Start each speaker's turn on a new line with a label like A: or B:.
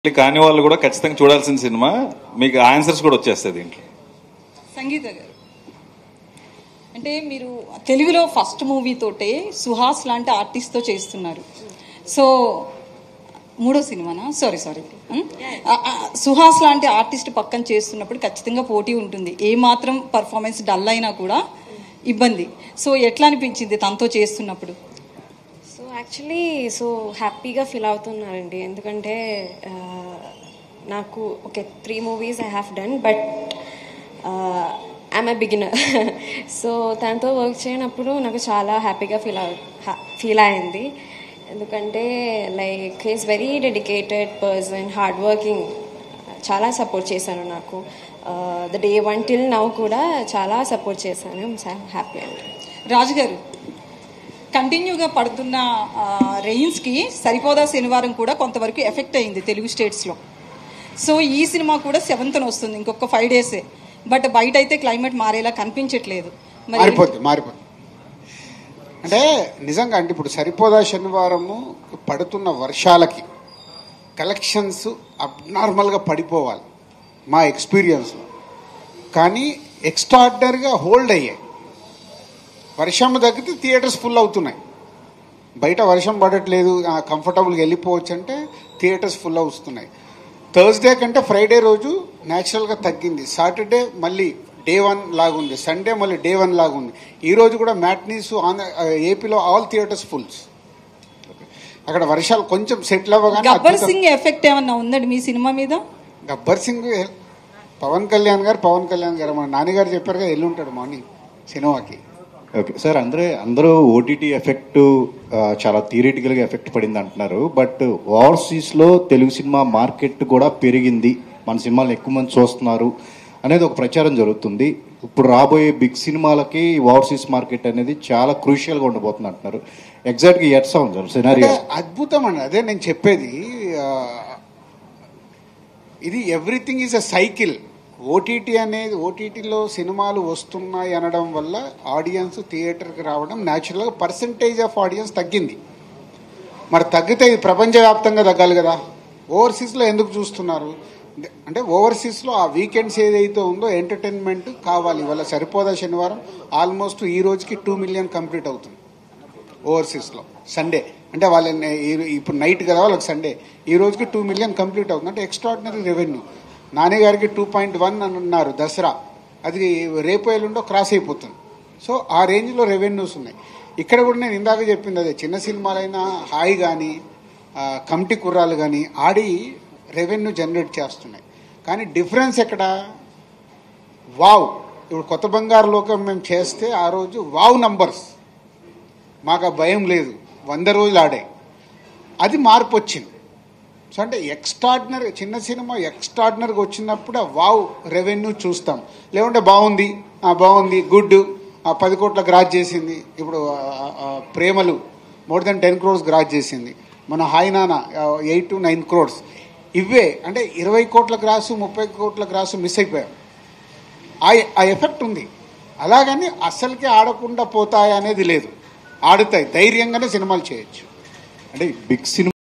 A: కాని వాళ్ళు కూడా ఖచ్చితంగా చూడాల్సిన సినిమా. మీకు ఆన్సర్స్ కూడా వచ్చేస్తాయి దీంట్లో.
B: సంగీత గారు అంటే మీరు తెలుగులో ఫస్ట్ మూవీ తోటే సుహాస్ లాంటి ఆర్టిస్ట్ తో చేస్తున్నారు. సో మూడో సినిమానా? సారీ సుహాస్ లాంటి ఆర్టిస్ట్ పక్కన చేస్తున్నప్పుడు ఖచ్చితంగా పోటీ ఉంటుంది. ఏ మాత్రం పర్ఫార్మెన్స్ డల్ అయినా కూడా ఇబ్బంది. సో ఎట్లా అనిపించింది తనతో చేస్తున్నప్పుడు?
C: యాక్చువల్లీ హ్యాపీగా ఫీల్ అవుతున్నానండి. ఎందుకంటే నాకు 3 movies I have done, but I'm a beginner. So తనతో వర్క్ చేయనప్పుడు నాకు చాలా హ్యాపీగా ఫీల్ అయింది. ఎందుకంటే like he's very dedicated person, hard working. చాలా సపోర్ట్ చేశాను నాకు. ద డే 1 till now కూడా చాలా సపోర్ట్ చేశాను. హ్యాపీ అండి.
B: రాజు గారు, కంటిన్యూగా పడుతున్న రెయిన్స్కి సరిపోదా శనివారం కూడా కొంతవరకు ఎఫెక్ట్ అయింది తెలుగు స్టేట్స్లో. సో ఈ సినిమా కూడా 7th వస్తుంది, ఇంకొక 5 days. బట్ బయట అయితే క్లైమేట్ మారేలా కనిపించట్లేదు.
D: మారిపోద్ది అంటే నిజంగా అంటే ఇప్పుడు సరిపోదా శనివారము పడుతున్న వర్షాలకి కలెక్షన్స్ అబ్నార్మల్గా పడిపోవాలి మా ఎక్స్పీరియన్స్లో. కానీ ఎక్స్ట్రాడినరీగా హోల్డ్ అయ్యాయి. వర్షం తగ్గితే థియేటర్స్ ఫుల్ అవుతున్నాయి. బయట వర్షం పడట్లేదు, కంఫర్టబుల్గా వెళ్ళిపోవచ్చు అంటే థియేటర్స్ ఫుల్ అవుతున్నాయి. థర్స్డే కంటే ఫ్రైడే రోజు న్యాచురల్గా తగ్గింది. సాటర్డే మళ్ళీ డే 1 లాగుంది, సండే మళ్ళీ డే 1 లాగుంది. ఈ రోజు కూడా మ్యాట్నీస్ ఏపీలో ఆల్ థియేటర్స్ ఫుల్స్. అక్కడ వర్షాలు కొంచెం సెటిల్ అవ్వగానే
B: గబ్బర్ సింగ్ ఎఫెక్ట్ ఏమన్నా ఉందండి మీ సినిమా మీద?
D: గబ్బర్ సింగ్ పవన్ కళ్యాణ్ గారు మన నాన్నగారు చెప్పారు కదా, వెళ్ళి ఉంటాడు మార్నింగ్ సినిమాకి.
E: ఓకే సార్, అందరూ ఓటీటీ ఎఫెక్ట్ చాలా థియరిటికల్గా ఎఫెక్ట్ పడింది అంటున్నారు. బట్ ఓవర్సీస్లో తెలుగు సినిమా మార్కెట్ కూడా పెరిగింది, మన సినిమాలను ఎక్కువ మంది చూస్తున్నారు అనేది ఒక ప్రచారం జరుగుతుంది. ఇప్పుడు రాబోయే బిగ్ సినిమాలకి ఓవర్సీస్ మార్కెట్ అనేది చాలా క్రూషియల్గా ఉండబోతుంది అంటున్నారు. ఎగ్జాక్ట్గా ఎట్లా ఉంది సార్ సినారియో?
D: అద్భుతం అండి, అదే నేను చెప్పేది. ఇది ఎవ్రీథింగ్ ఈజ్ అ సైకిల్. ఓటీటీలో సినిమాలు వస్తున్నాయి అనడం వల్ల ఆడియన్స్ థియేటర్కి రావడం, న్యాచురల్గా పర్సంటేజ్ ఆఫ్ ఆడియన్స్ తగ్గింది. మరి తగ్గితే ఇది ప్రపంచవ్యాప్తంగా తగ్గాలి కదా. ఓవర్సీస్లో ఎందుకు చూస్తున్నారు అంటే ఓవర్సీస్లో ఆ వీకెండ్స్ ఏదైతే ఉందో ఎంటర్టైన్మెంట్ కావాలి. ఇవాళ సరిపోదా శనివారం ఆల్మోస్ట్ ఈ రోజుకి 2 million కంప్లీట్ అవుతుంది ఓవర్సీస్లో. సండే అంటే వాళ్ళని ఇప్పుడు నైట్ కదా వాళ్ళకి సండే, ఈ రోజుకి 2 million కంప్లీట్ అవుతుంది. అంటే ఎక్స్ట్రాడినరీ రెవెన్యూ. నాన్నగారికి 2.1 అని అన్నారు దసరా, అది రేపు ఎల్లుండో క్రాస్ అయిపోతుంది. సో ఆ రేంజ్లో రెవెన్యూస్ ఉన్నాయి. ఇక్కడ కూడా నేను ఇందాక చెప్పింది అదే, చిన్న సినిమాలైనా హాయ్ కానీ కమిటీ కుర్రాలు కానీ ఆడి రెవెన్యూ జనరేట్ చేస్తున్నాయి. కానీ డిఫరెన్స్ ఎక్కడ? వావ్, ఇప్పుడు కొత్త బంగారు లోకం మేము చేస్తే ఆ రోజు వావ్ నంబర్స్, మాకు ఆ భయం లేదు, 100 రోజులు ఆడాయి. అది మార్పు వచ్చింది. సో అంటే ఎక్స్ట్రాడినరీ చిన్న సినిమా ఎక్స్ట్రాడినరీగా వచ్చినప్పుడు ఆ వావ్ రెవెన్యూ చూస్తాం. లేకుంటే బాగుంది గుడ్ 10 కోట్ల గ్రాస్ చేసింది. ఇప్పుడు ప్రేమలు more than 10 crores గ్రాస్ చేసింది. మన హాయ్ నాన్న 8 to 9 crores. ఇవే అంటే 20 కోట్ల గ్రాసు 30 కోట్ల గ్రాసు మిస్ అయిపోయాం. ఆ ఎఫెక్ట్ ఉంది. అలాగని అస్సలకి ఆడకుండా పోతాయి అనేది లేదు, ఆడుతాయి. ధైర్యంగానే సినిమాలు చేయొచ్చు.
E: అంటే బిగ్ సినిమా